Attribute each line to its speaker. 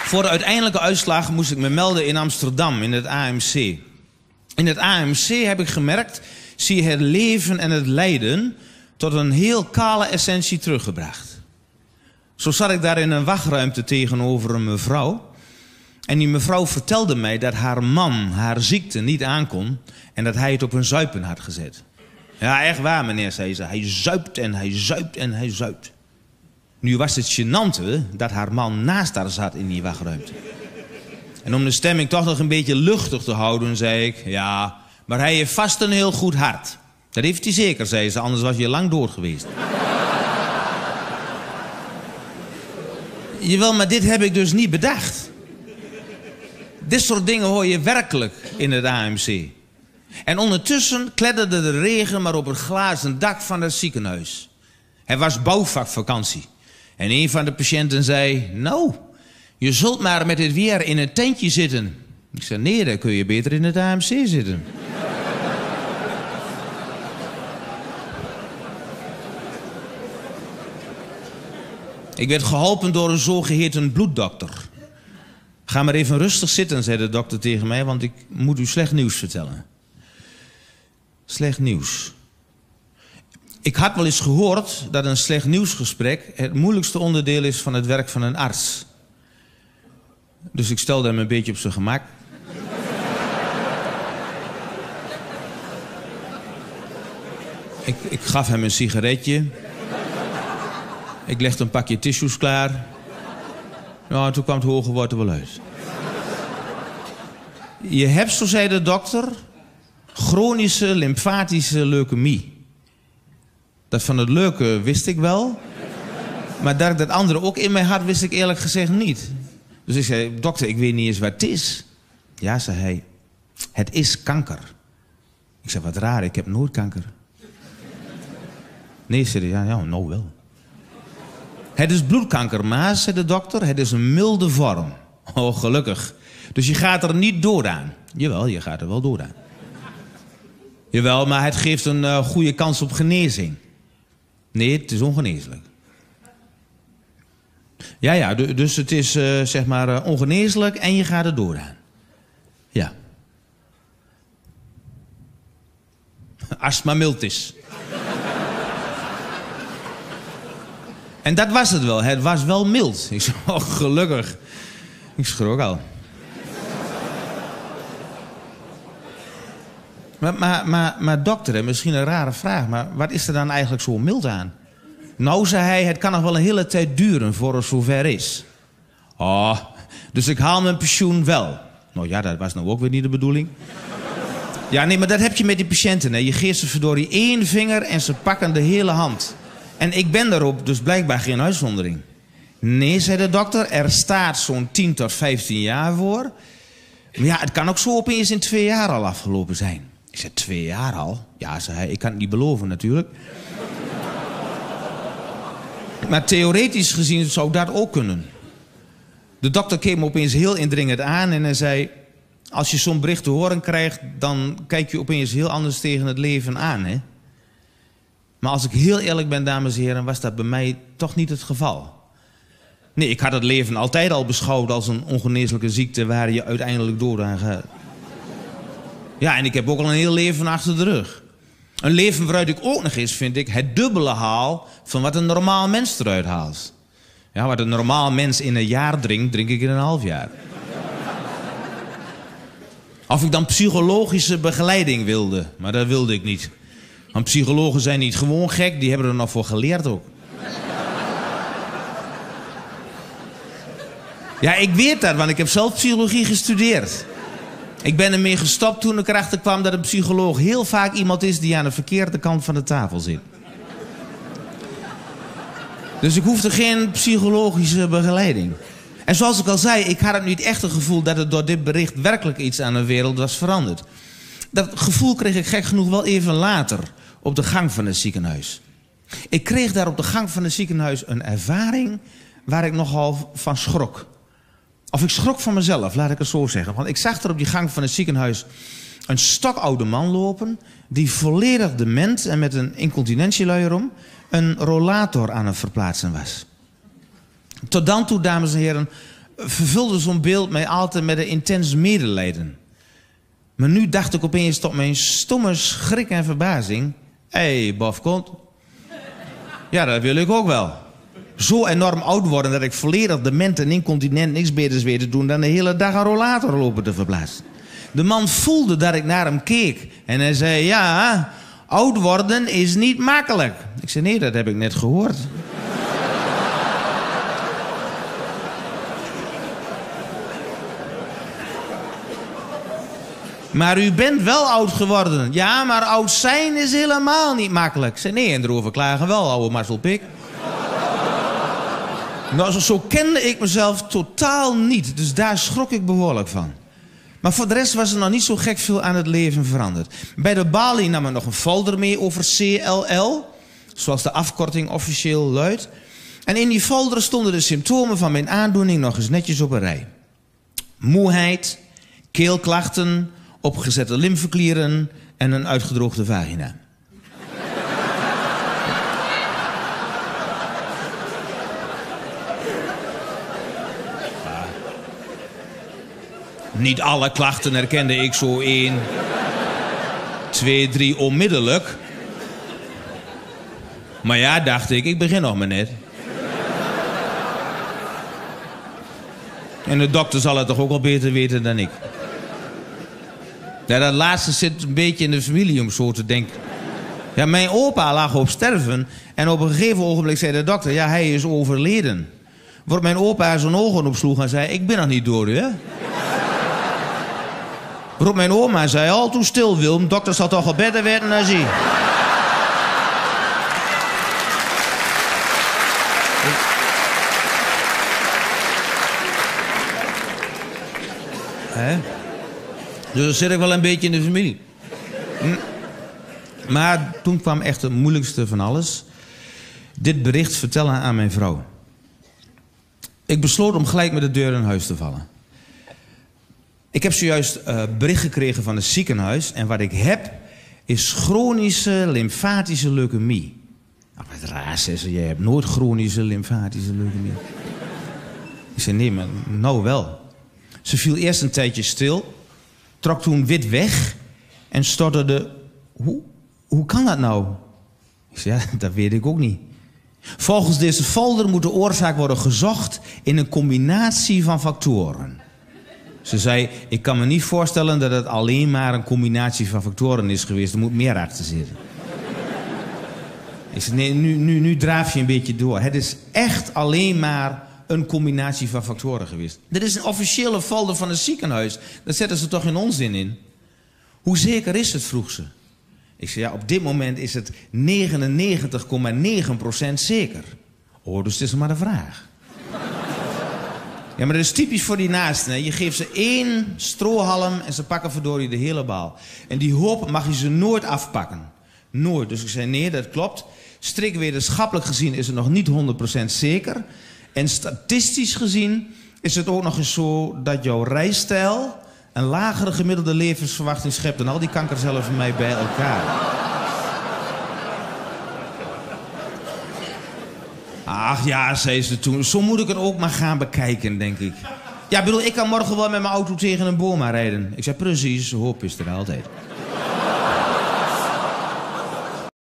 Speaker 1: Voor de uiteindelijke uitslag moest ik me melden in Amsterdam, in het AMC. In het AMC heb ik gemerkt, zie je het leven en het lijden tot een heel kale essentie teruggebracht. Zo zat ik daar in een wachtruimte tegenover een mevrouw. En die mevrouw vertelde mij dat haar man haar ziekte niet aankon en dat hij het op een zuipen had gezet. Ja, echt waar, meneer, zei ze. Hij zuipt en hij zuipt en hij zuipt. Nu was het gênante dat haar man naast haar zat in die wachtruimte. En om de stemming toch nog een beetje luchtig te houden, zei ik... Ja, maar hij heeft vast een heel goed hart. Dat heeft hij zeker, zei ze, anders was je lang dood geweest. Jawel, maar dit heb ik dus niet bedacht. Dit soort dingen hoor je werkelijk in het AMC. En ondertussen kletterde de regen maar op het glazen dak van het ziekenhuis. Het was bouwvakvakantie. En een van de patiënten zei... Nou, je zult maar met dit weer in een tentje zitten. Ik zei, nee, dan kun je beter in het AMC zitten. Ik werd geholpen door een zogeheten bloeddokter. Ga maar even rustig zitten, zei de dokter tegen mij, want ik moet u slecht nieuws vertellen. Slecht nieuws. Ik had wel eens gehoord dat een slecht nieuwsgesprek het moeilijkste onderdeel is van het werk van een arts. Dus ik stelde hem een beetje op zijn gemak. Ik gaf hem een sigaretje. Ik legde een pakje tissues klaar. Nou, en toen kwam het hoge woord er wel uit. Je hebt, zo zei de dokter, chronische lymfatische leukemie. Dat van het leuke wist ik wel. Maar dat ik dat andere ook in mij had, wist ik eerlijk gezegd niet. Dus ik zei, dokter, ik weet niet eens wat het is. Ja, zei hij, het is kanker. Ik zei, wat raar, ik heb nooit kanker. Nee, zei hij, ja, nou wel. Het is bloedkanker, maar, zei de dokter, het is een milde vorm. Oh, gelukkig. Dus je gaat er niet dooraan. Jawel, je gaat er wel dooraan. Jawel, maar het geeft een goede kans op genezing. Nee, het is ongeneeslijk. Ja, dus het is zeg maar ongeneeslijk en je gaat er dooraan. Ja. Astma miltis. En dat was het wel. Het was wel mild. Ik zei, oh, gelukkig. Ik schrok al. Maar dokter, misschien een rare vraag, maar wat is er dan eigenlijk zo mild aan? Nou, zei hij, het kan nog wel een hele tijd duren voor het zover is. Oh, dus ik haal mijn pensioen wel. Nou ja, dat was nou ook weer niet de bedoeling. Ja, nee, maar dat heb je met die patiënten. Hè. Je geeft ze verdorie 1 vinger en ze pakken de hele hand. En ik ben daarop dus blijkbaar geen uitzondering. Nee, zei de dokter, er staat zo'n 10 tot 15 jaar voor. Maar ja, het kan ook zo opeens in 2 jaar al afgelopen zijn. Ik zei, 2 jaar al? Ja, zei hij, ik kan het niet beloven natuurlijk. Maar theoretisch gezien zou dat ook kunnen. De dokter keek me opeens heel indringend aan en hij zei... Als je zo'n bericht te horen krijgt, dan kijk je opeens heel anders tegen het leven aan, hè? Maar als ik heel eerlijk ben, dames en heren, was dat bij mij toch niet het geval. Nee, ik had het leven altijd al beschouwd als een ongeneeslijke ziekte waar je uiteindelijk dooraan gaat. Ja, en ik heb ook al een heel leven achter de rug. Een leven waaruit ik ook nog eens, vind ik, het dubbele haal van wat een normaal mens eruit haalt. Ja, wat een normaal mens in een jaar drinkt, drink ik in een half jaar. Of ik dan psychologische begeleiding wilde, maar dat wilde ik niet. Want psychologen zijn niet gewoon gek, die hebben er nog voor geleerd ook. Ja, ik weet dat, want ik heb zelf psychologie gestudeerd. Ik ben ermee gestopt toen ik erachter kwam dat een psycholoog heel vaak iemand is die aan de verkeerde kant van de tafel zit. Dus ik hoefde geen psychologische begeleiding. En zoals ik al zei, ik had het niet echt het gevoel dat het door dit bericht werkelijk iets aan de wereld was veranderd. Dat gevoel kreeg ik gek genoeg wel even later op de gang van het ziekenhuis. Ik kreeg daar op de gang van het ziekenhuis een ervaring waar ik nogal van schrok. Of ik schrok van mezelf, laat ik het zo zeggen. Want ik zag er op die gang van het ziekenhuis een stokoude man lopen die volledig dement en met een incontinentieluier om een rollator aan het verplaatsen was. Tot dan toe, dames en heren, vervulde zo'n beeld mij altijd met een intens medelijden. Maar nu dacht ik opeens tot mijn stomme schrik en verbazing... Hé, bof komt. Ja, dat wil ik ook wel. Zo enorm oud worden dat ik volledig dement en incontinent niks beters weet te doen... dan de hele dag een rollator lopen te verplaatsen. De man voelde dat ik naar hem keek. En hij zei, ja, oud worden is niet makkelijk. Ik zei, nee, dat heb ik net gehoord. Maar u bent wel oud geworden. Ja, maar oud zijn is helemaal niet makkelijk. Ik zei, nee, en erover klagen wel, oude Marcel Pik. Nou, zo kende ik mezelf totaal niet. Dus daar schrok ik behoorlijk van. Maar voor de rest was er nog niet zo gek veel aan het leven veranderd. Bij de balie nam ik nog een folder mee over CLL. Zoals de afkorting officieel luidt. En in die folder stonden de symptomen van mijn aandoening nog eens netjes op een rij. Moeheid, keelklachten, opgezette lymfeklieren en een uitgedroogde vagina. Niet alle klachten herkende ik zo 1, 2, 3 onmiddellijk. Maar ja, dacht ik begin nog maar net. En de dokter zal het toch ook al beter weten dan ik. Ja, dat laatste zit een beetje in de familie om zo te denken. Ja, mijn opa lag op sterven en op een gegeven ogenblik zei de dokter, ja, hij is overleden. Waarop mijn opa zijn ogen opsloeg en zei, ik ben nog niet door, hè? Waarop mijn oma zei, al toe stil Wilm, dokter zal toch al beter werden dan zie. Hè? Dus dan zit ik wel een beetje in de familie. Maar toen kwam echt het moeilijkste van alles. Dit bericht vertellen aan mijn vrouw. Ik besloot om gelijk met de deur in huis te vallen. Ik heb zojuist bericht gekregen van het ziekenhuis. En wat ik heb is chronische lymfatische leukemie. Nou, wat raar, zei ze. Jij hebt nooit chronische lymfatische leukemie. Ik zei, nee, maar nou wel. Ze viel eerst een tijdje stil. Trok toen wit weg. En stotterde, hoe kan dat nou? Ik zei, ja, dat weet ik ook niet. Volgens deze folder moet de oorzaak worden gezocht in een combinatie van factoren. Ze zei, ik kan me niet voorstellen dat het alleen maar een combinatie van factoren is geweest. Er moet meer achter zitten. Ik zei, nee, nu draaf je een beetje door. Het is echt alleen maar een combinatie van factoren geweest. Dit is een officiële folder van het ziekenhuis. Daar zetten ze toch geen onzin in? Hoe zeker is het, vroeg ze. Ik zei, ja, op dit moment is het 99,9% zeker. Oh, dus het is maar de vraag. Ja, maar dat is typisch voor die naasten. Hè. Je geeft ze 1 strohalm en ze pakken verdorie de hele baal. En die hoop mag je ze nooit afpakken. Nooit. Dus ik zei, nee, dat klopt. Strikt wetenschappelijk gezien is het nog niet 100% zeker. En statistisch gezien is het ook nog eens zo dat jouw rijstijl een lagere gemiddelde levensverwachting schept dan al die kankercellen van mij bij elkaar. Ach ja, zei ze toen, zo moet ik het ook maar gaan bekijken, denk ik. Ja, bedoel, ik kan morgen wel met mijn auto tegen een boom rijden. Ik zei, precies, hoop is er altijd.